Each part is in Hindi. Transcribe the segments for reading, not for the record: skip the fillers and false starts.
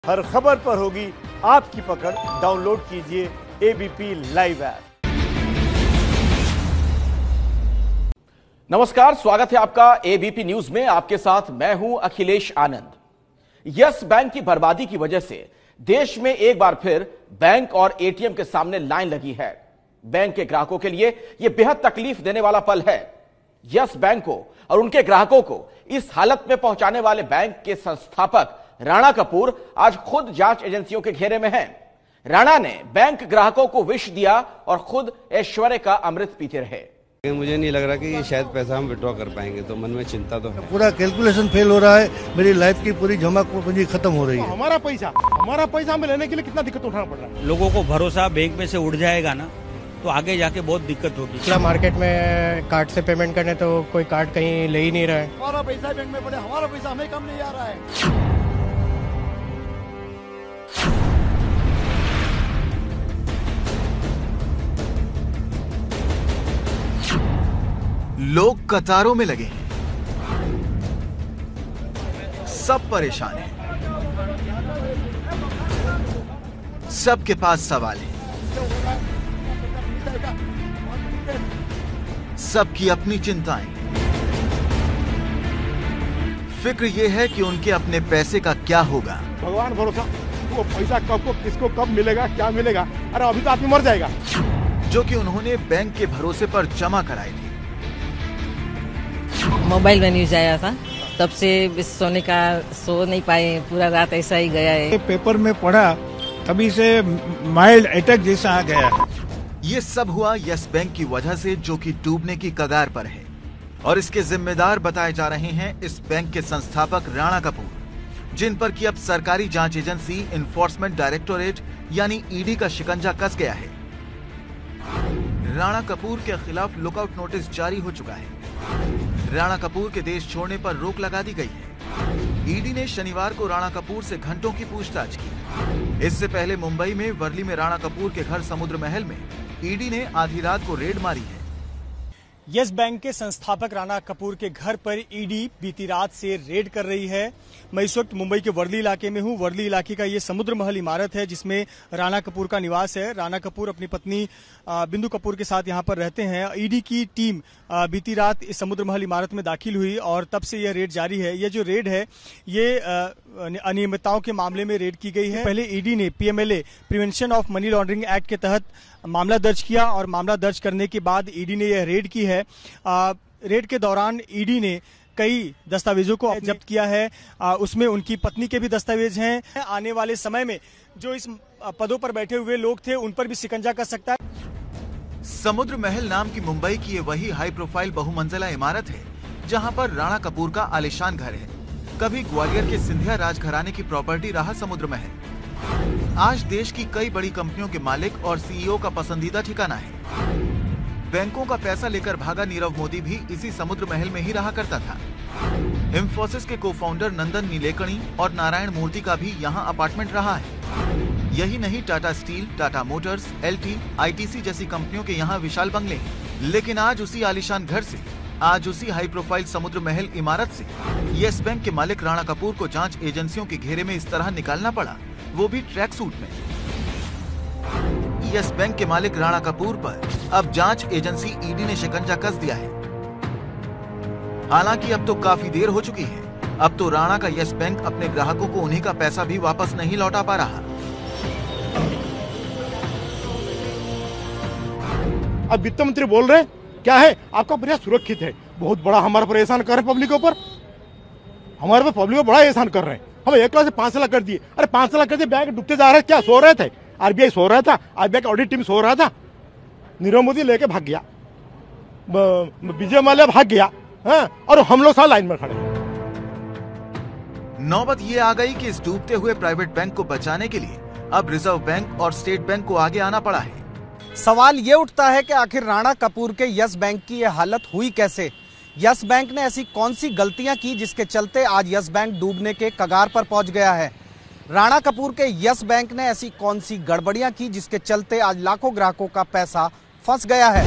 हर खबर पर होगी आपकी पकड़। डाउनलोड कीजिए एबीपी लाइव ऐप। नमस्कार, स्वागत है आपका एबीपी न्यूज में। आपके साथ मैं हूं अखिलेश आनंद। यस बैंक की बर्बादी की वजह से देश में एक बार फिर बैंक और एटीएम के सामने लाइन लगी है। बैंक के ग्राहकों के लिए यह बेहद तकलीफ देने वाला पल है। यस बैंक को और उनके ग्राहकों को इस हालत में पहुंचाने वाले बैंक के संस्थापक राणा कपूर आज खुद जांच एजेंसियों के घेरे में हैं। राणा ने बैंक ग्राहकों को विष दिया और खुद ऐश्वर्य का अमृत पीते रहे। मुझे नहीं लग रहा कि ये शायद पैसा हम विड्रॉ कर पाएंगे, तो मन में चिंता तो है। पूरा कैलकुलेशन फेल हो रहा है। मेरी लाइफ की पूरी जमा पूंजी खत्म हो रही है। हमारा पैसा हमें लेने के लिए कितना दिक्कत उठाना पड़ रहा है। लोगों को भरोसा बैंक में से उड़ जाएगा ना, तो आगे जाके बहुत दिक्कत होगी। मार्केट में कार्ड से पेमेंट करने तो कोई कार्ड कहीं ले ही नहीं रहा है। हमारा पैसा बैंक में पड़े, हमारा पैसा हमें कम नहीं आ रहा है। लोग कतारों में लगे हैं, सब परेशान हैं, सबके पास सवाल है, सबकी अपनी चिंताएं। फिक्र यह है कि उनके अपने पैसे का क्या होगा। भगवान भरोसा, वो पैसा कब को किसको कब मिलेगा, क्या मिलेगा। अरे अभी तो आदमी मर जाएगा। जो कि उन्होंने बैंक के भरोसे पर जमा कराए थे। मोबाइल में न्यूज आया था, तब से सोने का सो नहीं पाए, पूरा रात ऐसा ही गया है। पेपर में पढ़ा, तभी से माइल्ड अटैक जैसा आ गया है। ये सब हुआ यस बैंक की वजह से, जो कि डूबने की कगार पर है। और इसके जिम्मेदार बताए जा रहे हैं इस बैंक के संस्थापक राणा कपूर, जिन पर कि अब सरकारी जांच एजेंसी इन्फोर्समेंट डायरेक्टोरेट यानी ईडी का शिकंजा कस गया है। राणा कपूर के खिलाफ लुकआउट नोटिस जारी हो चुका है। राणा कपूर के देश छोड़ने पर रोक लगा दी गई है। ईडी ने शनिवार को राणा कपूर से घंटों की पूछताछ की। इससे पहले मुंबई में वर्ली में राणा कपूर के घर समुद्र महल में ईडी ने आधी रात को रेड मारी है। यस बैंक के संस्थापक राणा कपूर के घर पर ईडी बीती रात से रेड कर रही है। मैं इस वक्त मुंबई के वर्ली इलाके में हूं। वर्ली इलाके का ये समुद्र महल इमारत है जिसमें राणा कपूर का निवास है। राणा कपूर अपनी पत्नी बिंदु कपूर के साथ यहां पर रहते हैं। ईडी की टीम बीती रात इस समुद्र महल इमारत में दाखिल हुई और तब से यह रेड जारी है। यह जो रेड है ये अनियमितताओं के मामले में रेड की गई है। पहले ईडी ने PMLA prevention of money laundering act के तहत मामला दर्ज किया और मामला दर्ज करने के बाद ईडी ने यह रेड की है। रेड के दौरान ईडी ने कई दस्तावेजों को जब्त किया है। उसमें उनकी पत्नी के भी दस्तावेज हैं। आने वाले समय में जो इस पदों पर बैठे हुए लोग थे उन पर भी शिकंजा कस सकता है। समुद्र महल नाम की मुंबई की ये वही हाई प्रोफाइल बहुमंजिला इमारत है जहां पर राणा कपूर का आलीशान घर है। कभी ग्वालियर के सिंधिया राजघराने की प्रॉपर्टी रहा समुद्र महल। आज देश की कई बड़ी कंपनियों के मालिक और सीईओ का पसंदीदा ठिकाना है। बैंकों का पैसा लेकर भागा नीरव मोदी भी इसी समुद्र महल में ही रहा करता था। इंफोसिस के को-फाउंडर नंदन नीलेकणी और नारायण मूर्ति का भी यहाँ अपार्टमेंट रहा है। यही नहीं, Tata steel, Tata motors, LT, ITC जैसी कंपनियों के यहाँ विशाल बंगले हैं। लेकिन आज उसी आलीशान घर से, आज उसी हाई प्रोफाइल समुद्र महल इमारत से यस बैंक के मालिक राणा कपूर को जांच एजेंसियों के घेरे में इस तरह निकालना पड़ा, वो भी ट्रैक सूट में। यस बैंक के मालिक राणा कपूर पर अब जांच एजेंसी ईडी ने शिकंजा कस दिया है। हालांकि अब तो काफी देर हो चुकी है। अब तो राणा का यस बैंक अपने ग्राहकों को उन्हीं का पैसा भी वापस नहीं लौटा पा रहा। अब वित्त मंत्री बोल रहे हैं क्या है, आपका पैसा सुरक्षित है। बहुत बड़ा हमारे पर एहसान कर रहे हैं, पब्लिक के ऊपर। हमारे पर पब्लिक को बड़ा एहसान कर रहे हैं। हमें 1 लाख से 5 लाख कर दिए। अरे 5 लाख कर दिए, बैंक डूबते जा रहे हैं। क्या सो रहे थे? आरबीआई सो रहा था, आरबीआई की ऑडिट टीम सो रहा था। नीरव मोदी लेके भाग गया, विजय माल्या भाग गया, और हम लोग साथ लाइन में खड़े। नौबत ये आ गई कि इस डूबते हुए प्राइवेट बैंक को बचाने के लिए अब रिजर्व बैंक और स्टेट बैंक को आगे आना पड़ा है। सवाल ये उठता है कि आखिर राणा कपूर के यस बैंक की यह हालत हुई कैसे? यस बैंक ने ऐसी कौन सी गलतियां की जिसके चलते आज यस बैंक डूबने के कगार पर पहुंच गया है? राणा कपूर के यस बैंक ने ऐसी कौन सी गड़बड़ियां की जिसके चलते आज लाखों ग्राहकों का पैसा फंस गया है?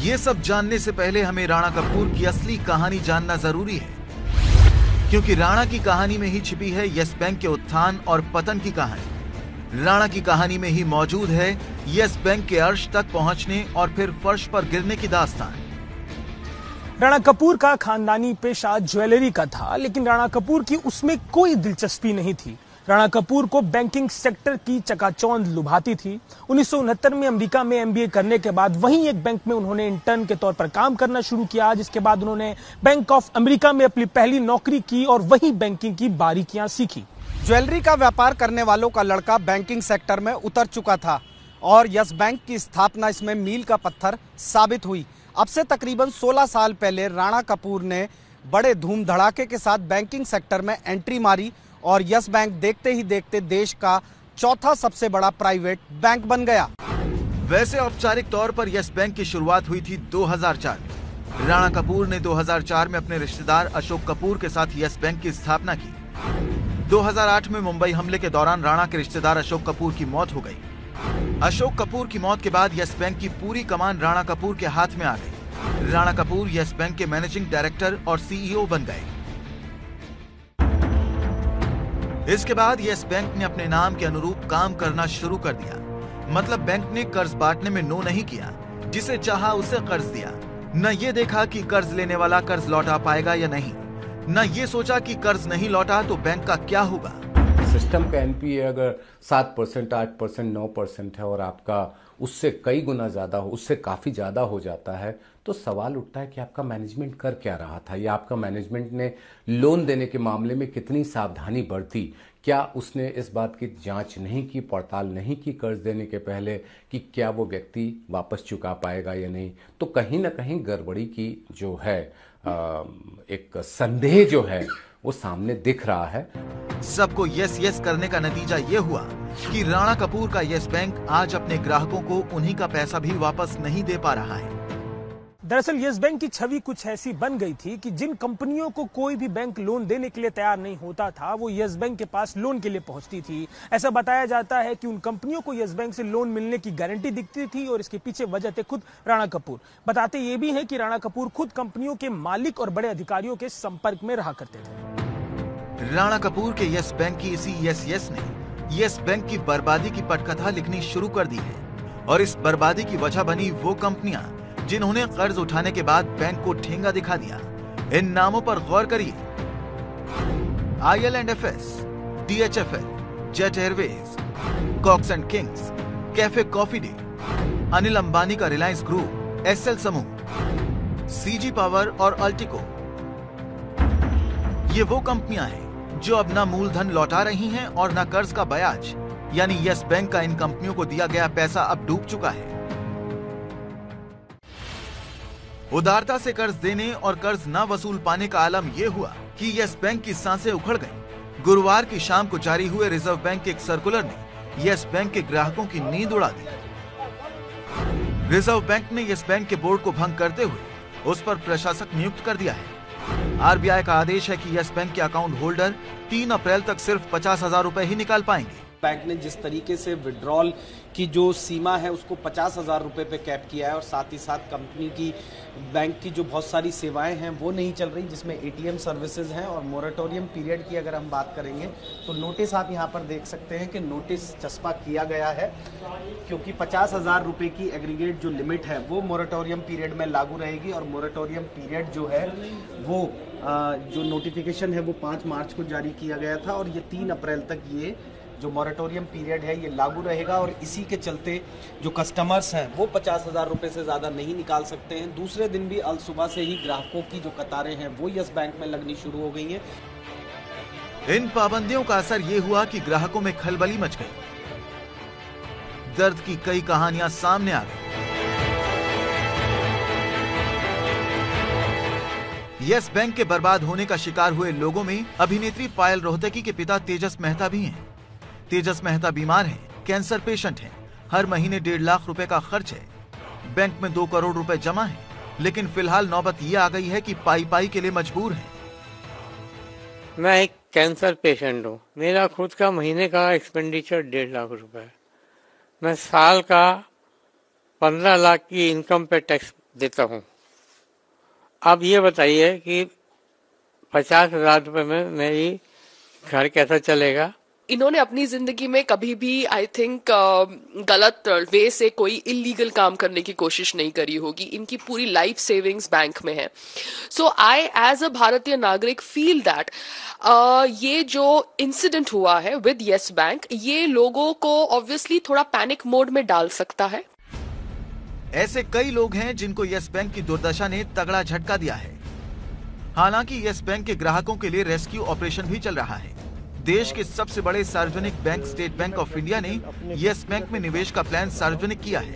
ये सब जानने से पहले हमें राणा कपूर की असली कहानी जानना जरूरी है, क्योंकि राणा की कहानी में ही छिपी है यस बैंक के उत्थान और पतन की कहानी। राणा की कहानी में ही मौजूद है यस बैंक के अर्श तक पहुंचने और फिर फर्श पर गिरने की दास्तान। राणा कपूर का खानदानी पेशा ज्वेलरी का था, लेकिन राणा कपूर की उसमें कोई दिलचस्पी नहीं थी। राणा कपूर को बैंकिंग सेक्टर की चकाचौंध लुभाती थी। 1969 में अमेरिका में MBA करने के बाद वहीं एक बैंक में उन्होंने इंटर्न के तौर पर काम करना शुरू किया, जिसके बाद उन्होंने बैंक ऑफ अमेरिका में अपनी पहली नौकरी की और वहीं बैंकिंग की बारीकियां सीखी। ज्वेलरी का व्यापार करने वालों का लड़का बैंकिंग सेक्टर में उतर चुका था और यस बैंक की स्थापना इसमें मील का पत्थर साबित हुई। अब से तकरीबन 16 साल पहले राणा कपूर ने बड़े धूम धड़ाके के साथ बैंकिंग सेक्टर में एंट्री मारी और यस बैंक देखते ही देखते देश का चौथा सबसे बड़ा प्राइवेट बैंक बन गया। वैसे औपचारिक तौर पर यस बैंक की शुरुआत हुई थी 2004 में। राणा कपूर ने 2004 में अपने रिश्तेदार अशोक कपूर के साथ यस बैंक की स्थापना की। 2008 में मुंबई हमले के दौरान राणा के रिश्तेदार अशोक कपूर की मौत हो गई। अशोक कपूर की मौत के बाद यस बैंक की पूरी कमान राणा कपूर के हाथ में आ गई। राणा कपूर यस बैंक के मैनेजिंग डायरेक्टर और CEO बन गए। इसके बाद यस बैंक ने अपने नाम के अनुरूप काम करना शुरू कर दिया। मतलब बैंक ने कर्ज बांटने में नो नहीं किया, जिसे चाहा उसे कर्ज दिया। न ये देखा कि कर्ज लेने वाला कर्ज लौटा पाएगा या नहीं, न ये सोचा कि कर्ज नहीं लौटा तो बैंक का क्या होगा। सिस्टम का NPA अगर 7%, 8%, 9% है और आपका उससे कई गुना ज्यादा हो, उससे काफी ज्यादा हो जाता है, तो सवाल उठता है कि आपका मैनेजमेंट कर क्या रहा था, या आपका मैनेजमेंट ने लोन देने के मामले में कितनी सावधानी बरती। क्या उसने इस बात की जांच नहीं की, पड़ताल नहीं की कर्ज देने के पहले कि क्या वो व्यक्ति वापस चुका पाएगा या नहीं। तो कहीं ना कहीं गड़बड़ी की जो है एक संदेह जो है वो सामने दिख रहा है। सबको यस यस करने का नतीजा ये हुआ कि राणा कपूर का यस बैंक आज अपने ग्राहकों को उन्हीं का पैसा भी वापस नहीं दे पा रहा है। दरअसल यस बैंक की छवि कुछ ऐसी बन गई थी कि जिन कंपनियों को कोई भी बैंक लोन देने के लिए तैयार नहीं होता था, वो यस बैंक के पास लोन के लिए पहुंचती थी। ऐसा बताया जाता है कि उन कंपनियों को यस बैंक से लोन मिलने की गारंटी दिखती थी और इसके पीछे वजह थे खुद राणा कपूर। बताते ये भी है कि राणा कपूर खुद कंपनियों के मालिक और बड़े अधिकारियों के संपर्क में रहा करते थे। राणा कपूर के यस बैंक की इसी यस यस ने यस बैंक की बर्बादी की पटकथा लिखनी शुरू कर दी है और इस बर्बादी की वजह बनी वो कंपनियां जिन्होंने कर्ज उठाने के बाद बैंक को ठेंगा दिखा दिया। इन नामों पर गौर करिए। IL&FS, DHFL, Jet Airways, Cox and Kings, Cafe Coffee Day, Anil Ambani का रिलायंस ग्रुप, SL समूह, CG पावर और अल्टिको। ये वो कंपनियां हैं जो अब न मूलधन लौटा रही हैं और न कर्ज का ब्याज, यानी यस बैंक का इन कंपनियों को दिया गया पैसा अब डूब चुका है। उदारता से कर्ज देने और कर्ज न वसूल पाने का आलम यह हुआ कि यस बैंक की सांसें उखड़ गईं। गुरुवार की शाम को जारी हुए रिजर्व बैंक के एक सर्कुलर ने यस बैंक के ग्राहकों की नींद उड़ा दी। रिजर्व बैंक ने यस बैंक के बोर्ड को भंग करते हुए उस पर प्रशासक नियुक्त कर दिया है। RBI का आदेश है कि यस बैंक के अकाउंट होल्डर 3 अप्रैल तक सिर्फ 50,000 रुपए ही निकाल पाएंगे। बैंक ने जिस तरीके से विड्रॉल की जो सीमा है उसको 50,000 रुपए पे कैप किया है और साथ ही साथ कंपनी की बैंक की जो बहुत सारी सेवाएं हैं वो नहीं चल रही, जिसमें ATM सर्विसेज हैं। और मोरेटोरियम पीरियड की अगर हम बात करेंगे तो नोटिस आप यहां पर देख सकते हैं कि नोटिस चस्पा किया गया है, क्योंकि 50,000 रुपए की एग्रीगेट जो लिमिट है वो मोरेटोरियम पीरियड में लागू रहेगी। और मोरेटोरियम पीरियड जो है वो जो नोटिफिकेशन है वो 5 मार्च को जारी किया गया था और ये 3 अप्रैल तक ये जो मॉरेटोरियम पीरियड है ये लागू रहेगा। और इसी के चलते जो कस्टमर्स हैं वो 50,000 रुपए से ज़्यादा नहीं निकाल सकते हैं। दूसरे दिन भी अल सुबह से ही ग्राहकों की जो कतारें हैं वो यस बैंक में लगनी शुरू हो गई हैं। इन पाबंदियों का असर ये हुआ कि ग्राहकों में खलबली मच गई। दर्द की कई कहानियां सामने आ गई। यस बैंक के बर्बाद होने का शिकार हुए लोगों में अभिनेत्री पायल रोहतगी के पिता तेजस मेहता भी हैं। तेजस मेहता बीमार हैं, कैंसर पेशेंट हैं। हर महीने 1.5 लाख रुपए का खर्च है। बैंक में 2 करोड़ रुपए जमा है, लेकिन फिलहाल नौबत ये आ गई है कि पाई के लिए मजबूर हैं। मैं एक कैंसर पेशेंट हूँ। मेरा खुद का महीने का एक्सपेंडिचर 1.5 लाख रुपए है। मैं साल का 15 लाख की इनकम पे टैक्स देता हूँ। अब ये बताइए कि 50,000 रुपये में मेरी घर कैसा चलेगा? इन्होंने अपनी जिंदगी में कभी भी आई थिंक गलत वे से कोई इलीगल काम करने की कोशिश नहीं करी होगी। इनकी पूरी लाइफ सेविंग्स बैंक में है। सो आई एज अ भारतीय नागरिक फील दैट ये जो इंसिडेंट हुआ है विद यस बैंक, ये लोगों को ऑब्वियसली थोड़ा पैनिक मोड में डाल सकता है। ऐसे कई लोग हैं जिनको यस बैंक की दुर्दशा ने तगड़ा झटका दिया है। हालांकि यस बैंक के ग्राहकों के लिए रेस्क्यू ऑपरेशन भी चल रहा है। देश के सबसे बड़े सार्वजनिक bank State Bank of India ने यस बैंक में निवेश का प्लान सार्वजनिक किया है।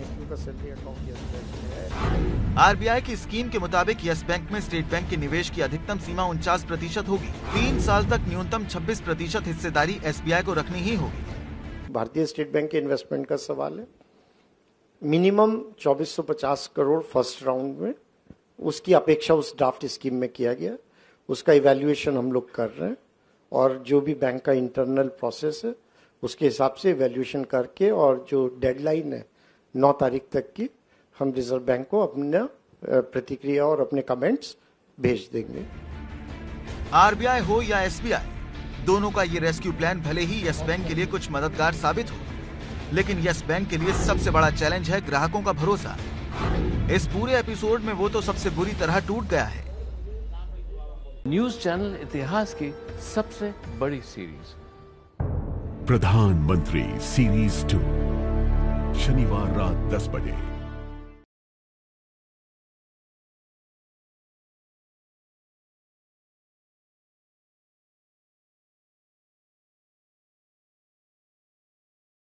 आरबीआई की स्कीम के मुताबिक यस बैंक में स्टेट बैंक के निवेश की अधिकतम सीमा 49% होगी। 3 साल तक न्यूनतम 26% हिस्सेदारी एसबीआई को रखनी ही होगी। भारतीय स्टेट बैंक के इन्वेस्टमेंट का सवाल है। मिनिमम 2450 करोड़ फर्स्ट राउंड में, उसकी अपेक्षा उस ड्राफ्ट स्कीम में किया गया। उसका इवैल्यूएशन हम लोग कर रहे हैं और जो भी बैंक का इंटरनल प्रोसेस है उसके हिसाब से इवैल्यूएशन करके, और जो डेडलाइन है 9 तारीख तक की, हम रिजर्व बैंक को अपना प्रतिक्रिया और अपने कमेंट्स भेज देंगे। आरबीआई हो या एसबीआई, दोनों का ये रेस्क्यू प्लान भले ही यस बैंक के लिए कुछ मददगार साबित हो, लेकिन यस बैंक के लिए सबसे बड़ा चैलेंज है ग्राहकों का भरोसा। इस पूरे एपिसोड में वो तो सबसे बुरी तरह टूट गया है। न्यूज चैनल इतिहास की सबसे बड़ी सीरीज प्रधानमंत्री सीरीज 2 शनिवार रात 10 बजे।